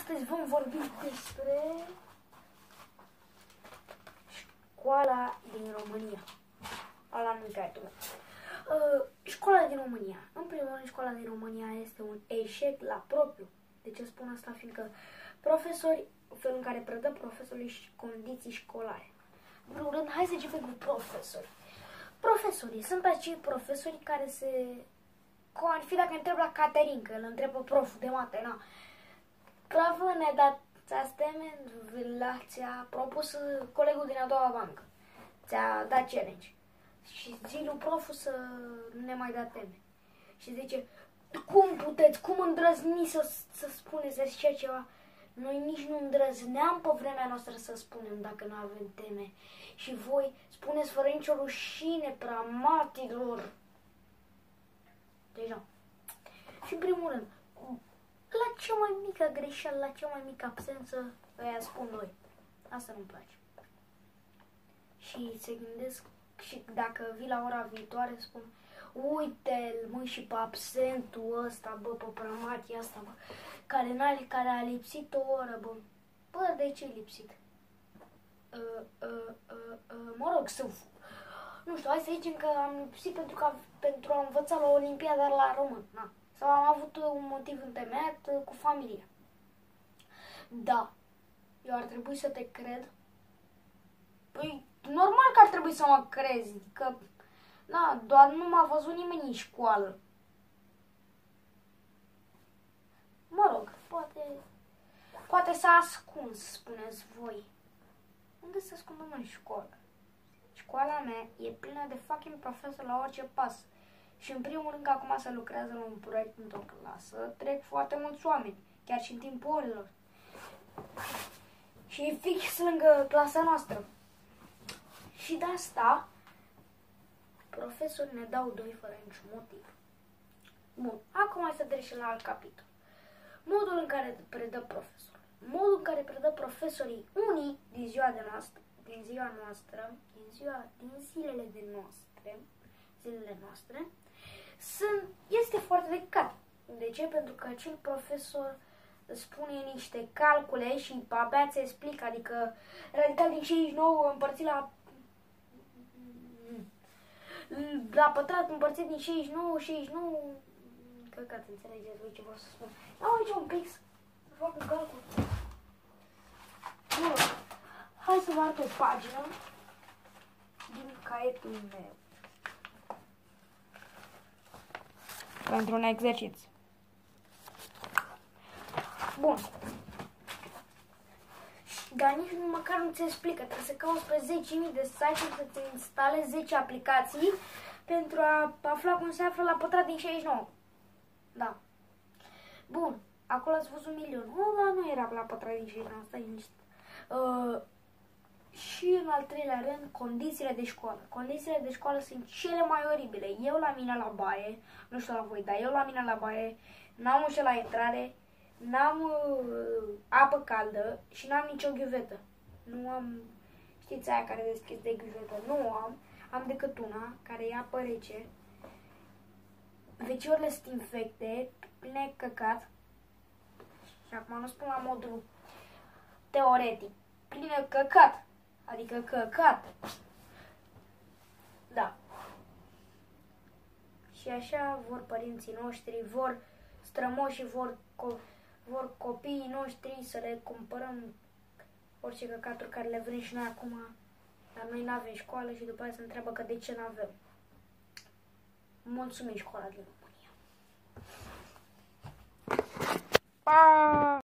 Astăzi vom vorbi despre școala din România. Ala nu-i caitul meu. Școala din România. În primul rând, școala din România este un eșec la propriu. De ce spun asta? Fiindcă profesori, felul în care predă profesorii și condiții școlare. În primul rând, hai să începem cu profesori. Profesorii sunt acei profesori care se... Cum ar fi dacă întreb la Caterin, că îl întrebă proful de mate, na. Proful, ne dați teme, ți-a propus colegul din a doua bancă. Ți-a dat challenge. Și zi lui proful să nu ne mai da teme. Și zice, cum puteți, cum îndrăzniți să spuneți așa ceva? Noi nici nu îndrăzneam pe vremea noastră să spunem dacă nu avem teme. Și voi spuneți fără nicio rușine, pramatilor. Deja. Și în primul rând, la cea mai mică greșeală, la cea mai mică absență, îi spun noi. Asta nu-mi place. Și se gândesc, și dacă vii la ora viitoare, spun, uite-l, mă, și pe absentul ăsta, bă, pe pramatia asta, bă, care a lipsit o oră, bă. Bă, de ce ai lipsit? Mă rog, nu știu, hai să zicem că am lipsit pentru a învăța la Olimpiada la român, na. Sau am avut un motiv întemeiat cu familia. Da, eu ar trebui să te cred. Păi, normal că ar trebui să mă crezi, că, na, doar nu m-a văzut nimeni în școală. Mă rog, poate s-a ascuns, spuneți voi. Unde se ascundă în școală? Școala mea e plină de fucking profesori la orice pas. Și în primul rând că acum se lucrează la un proiect într-o clasă, trec foarte mulți oameni, chiar și în timpul orelor. Și e fix lângă clasa noastră. Și de asta, profesorii ne dau doi fără niciun motiv. Bun, acum hai să trecem la alt capitol. Modul în care predă profesorul. Modul în care predă profesorii unii din zilele noastre, este foarte delicat. De ce? Pentru că acel profesor spune niște calcule și abia ți explică, adică radical din 69 împărțit la pătrat împărțit din 69, căcat, înțelegeți voi ce vreau să spun. Am aici un pic să fac un calcul. Bun, hai să vă arăt o pagină din caietul meu. Pentru un exercițiu. Bun. Dar nici măcar nu ți explică. Trebuie să cauți pe 10.000 de site-uri să-ți instalezi 10 aplicații pentru a afla cum se află la pătrat din 69. Da. Bun. Acolo ați văzut 1.000.000. Ăla nu era la pătrat din 69. Stai liniștit. Și în al treilea rând, condițiile de școală. Condițiile de școală sunt cele mai oribile. Eu la mine la baie, nu știu la voi, dar eu la mine la baie n-am ușă la intrare, n-am apă caldă și n-am nicio ghiuvetă. Nu am, știți aia care deschis de ghiuvetă? Nu am decât una care e apă rece. Veciorile sunt infecte, pline căcat. Și acum nu spun la modul teoretic. Plină căcat. Adică căcat. Da. Și așa vor părinții noștri, vor strămoșii, vor copiii noștri să le cumpărăm orice căcaturi care le vrem și noi acum. Dar noi n-avem școală și după aceea se întreabă că de ce n-avem. Mulțumim școala din România. Pa!